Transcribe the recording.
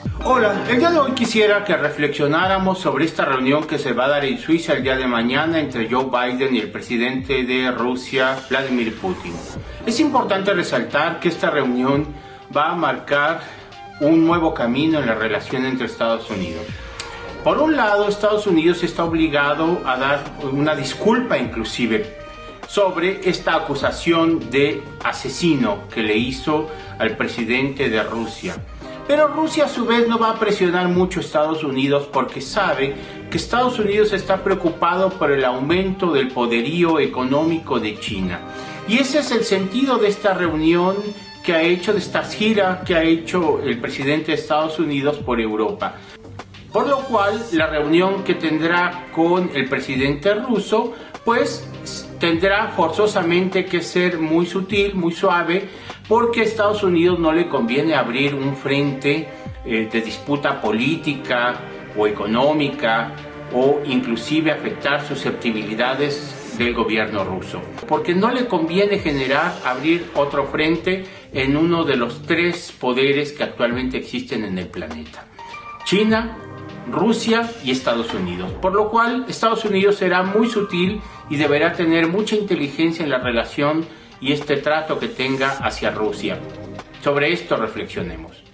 Hola, el día de hoy quisiera que reflexionáramos sobre esta reunión que se va a dar en Suiza el día de mañana entre Joe Biden y el presidente de Rusia, Vladimir Putin. Es importante resaltar que esta reunión va a marcar un nuevo camino en la relación entre Estados Unidos. Por un lado, Estados Unidos está obligado a dar una disculpa inclusive sobre esta acusación de asesino que le hizo al presidente de Rusia. Pero Rusia a su vez no va a presionar mucho a Estados Unidos porque sabe que Estados Unidos está preocupado por el aumento del poderío económico de China. Y ese es el sentido de esta reunión que ha hecho, de esta gira que ha hecho el presidente de Estados Unidos por Europa. Por lo cual, la reunión que tendrá con el presidente ruso, pues tendrá forzosamente que ser muy sutil, muy suave, porque a Estados Unidos no le conviene abrir un frente de disputa política o económica o inclusive afectar susceptibilidades del gobierno ruso. Porque no le conviene abrir otro frente en uno de los tres poderes que actualmente existen en el planeta: China, Rusia y Estados Unidos, por lo cual Estados Unidos será muy sutil y deberá tener mucha inteligencia en la relación y este trato que tenga hacia Rusia. Sobre esto reflexionemos.